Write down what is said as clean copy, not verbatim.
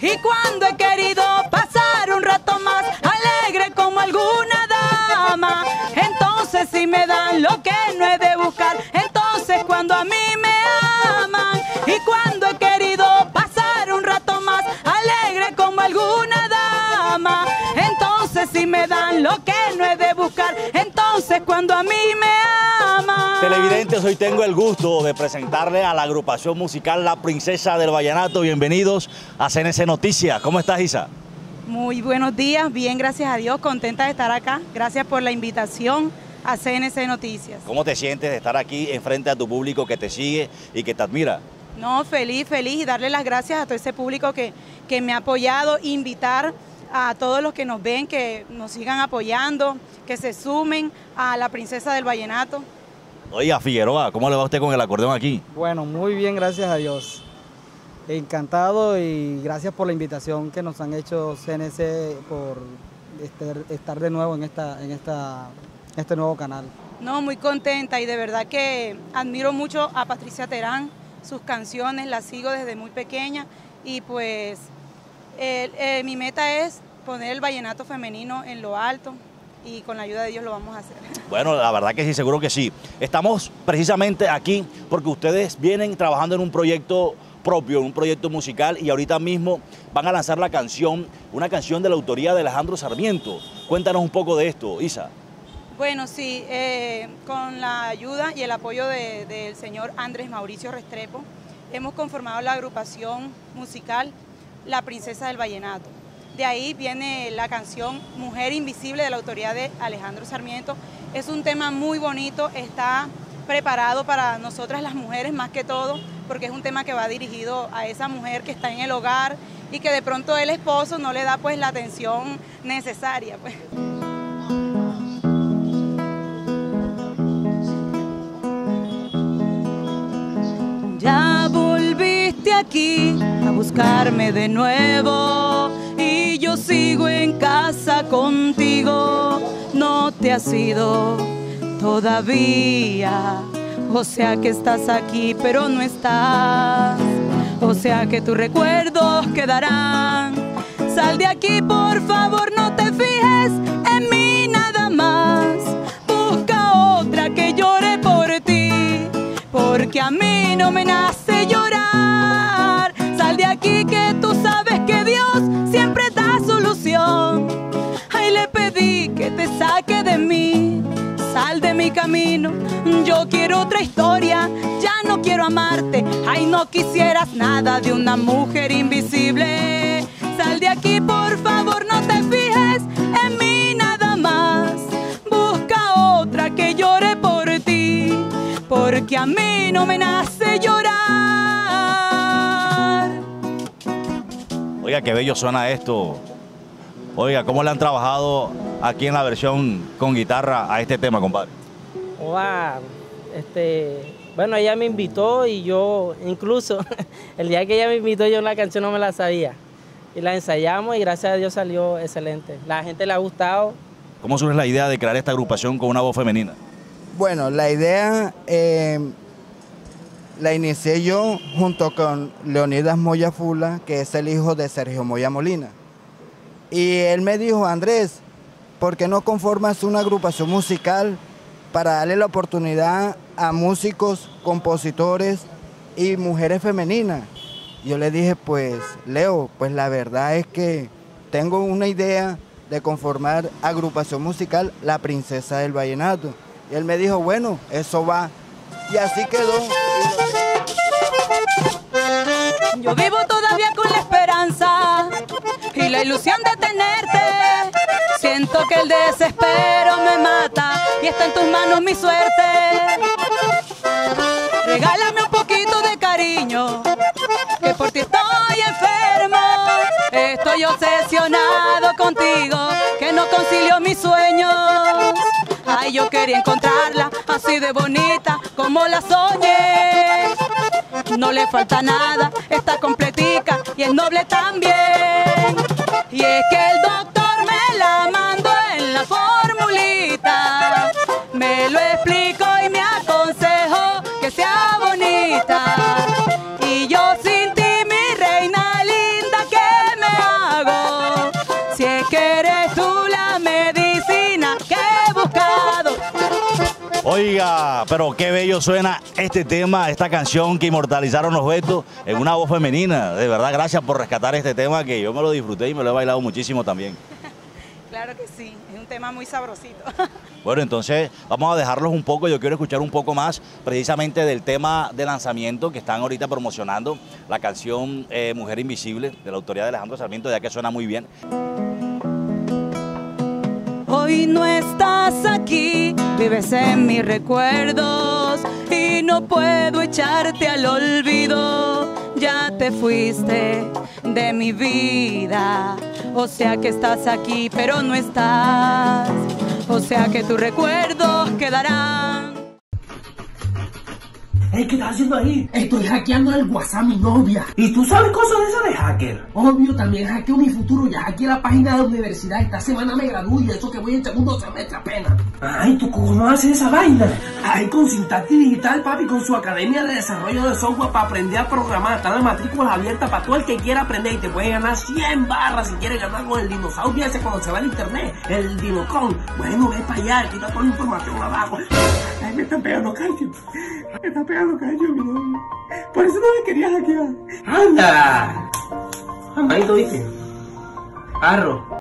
Y cuando he querido pasar un rato más alegre como alguna dama, entonces si me dan lo que no he de buscar, entonces cuando a mí me aman. Y cuando he querido pasar un rato más alegre como alguna dama, entonces si me dan lo que no he de buscar, entonces cuando a mí me aman. Televidentes, hoy tengo el gusto de presentarle a la agrupación musical La Princesa del Vallenato. Bienvenidos a CNC Noticias. ¿Cómo estás, Isa? Muy buenos días, bien, gracias a Dios, contenta de estar acá. Gracias por la invitación a CNC Noticias. ¿Cómo te sientes de estar aquí enfrente a tu público que te sigue y que te admira? No, feliz y darle las gracias a todo ese público que me ha apoyado, invitar a todos los que nos ven, que nos sigan apoyando, que se sumen a La Princesa del Vallenato. Oiga, Figueroa, ¿cómo le va a usted con el acordeón aquí? Bueno, muy bien, gracias a Dios. Encantado y gracias por la invitación que nos han hecho CNC por estar de nuevo en este nuevo canal. No, muy contenta y de verdad que admiro mucho a Patricia Terán, sus canciones, las sigo desde muy pequeña y pues mi meta es poner el vallenato femenino en lo alto y con la ayuda de Dios lo vamos a hacer. Bueno, la verdad que sí, seguro que sí. Estamos precisamente aquí porque ustedes vienen trabajando en un proyecto propio, un proyecto musical, y ahorita mismo van a lanzar la canción, una canción de la autoría de Alejandro Sarmiento. Cuéntanos un poco de esto, Isa. Bueno, sí, con la ayuda y el apoyo del señor Andrés Mauricio Restrepo, hemos conformado la agrupación musical La Princesa del Vallenato. De ahí viene la canción Mujer Invisible de la autoría de Alejandro Sarmiento. Es un tema muy bonito, está preparado para nosotras las mujeres más que todo, porque es un tema que va dirigido a esa mujer que está en el hogar y que de pronto el esposo no le da pues la atención necesaria, pues. Ya volviste aquí a buscarme de nuevo y yo sigo en casa contigo. No te has ido todavía, o sea que estás aquí pero no estás, o sea que tus recuerdos quedarán. Sal de aquí por favor, no te fijes en mí nada más, busca otra que llore por ti, porque a mí no me nace llorar. Sal de aquí que tú sabes que Dios siempre da solución. Ay, le pedí que te saque de mí, sal de mi camino, yo quiero otra historia, ya no quiero amarte. Ay, no quisieras nada de una mujer invisible. Sal de aquí por favor, no te fijes en mí nada más, busca otra que llore por ti, porque a mí no me nace llorar. Oiga, qué bello suena esto. Oiga, ¿cómo le han trabajado aquí en la versión con guitarra a este tema, compadre? Wow, bueno, ella me invitó y yo, incluso, el día que ella me invitó yo la canción no me la sabía. Y la ensayamos y gracias a Dios salió excelente. La gente le ha gustado. ¿Cómo surge la idea de crear esta agrupación con una voz femenina? Bueno, la idea la inicié yo junto con Leonidas Moya Fula, que es el hijo de Sergio Moya Molina. Y él me dijo, Andrés, ¿por qué no conformas una agrupación musical para darle la oportunidad a músicos, compositores y mujeres femeninas? Yo le dije, pues, Leo, pues la verdad es que tengo una idea de conformar agrupación musical La Princesa del Vallenato. Y él me dijo, bueno, eso va. Y así quedó. Yo vivo todavía con la esperanza y la ilusión de tenerte. Siento que el desespero me mata y está en tus manos mi suerte. Regálame un poquito de cariño, que por ti estoy enfermo. Estoy obsesionado contigo, que no concilio mis sueños. Ay, yo quería encontrarla así de bonita como la soñé. No le falta nada, está completica y es noble también. Y es que el doctor me la mandó en la formulita, me lo explicó y me aconsejó que sea bonita. Y yo sin ti, mi reina linda, ¿qué Oiga, pero qué bello suena este tema, esta canción que inmortalizaron los Betos en una voz femenina. De verdad, gracias por rescatar este tema que yo me lo disfruté y me lo he bailado muchísimo también. Claro que sí, es un tema muy sabrosito. Bueno, entonces vamos a dejarlos un poco. Yo quiero escuchar un poco más precisamente del tema de lanzamiento que están ahorita promocionando, la canción Mujer Invisible, de la autoría de Alejandro Sarmiento, ya que suena muy bien. Hoy no estás aquí, vives en mis recuerdos y no puedo echarte al olvido. Ya te fuiste de mi vida, o sea que estás aquí pero no estás, o sea que tus recuerdos quedarán. Hey, ¿qué estás haciendo ahí? Estoy hackeando el WhatsApp a mi novia. ¿Y tú sabes cosas de eso de hacker? Obvio, también hackeo mi futuro. Ya hackeé la página de la universidad. Esta semana me gradúo y eso que voy en segundo semestre apenas. Ay, ¿tú cómo haces esa vaina? Ay, con Sintaxis Digital, papi, con su academia de desarrollo de software para aprender a programar. Están las matrículas abiertas para todo el que quiera aprender y te puede ganar 100 barras si quieres ganar con el dinosaurio ese cuando se va al internet, el Dinocon. Bueno, ve para allá, aquí está toda la información abajo. Ay, me están pegando calcio. Me está pegando calcio, mi novio. Por eso no me querías hackear. ¡Anda! Amadito, ¿viste? Arro.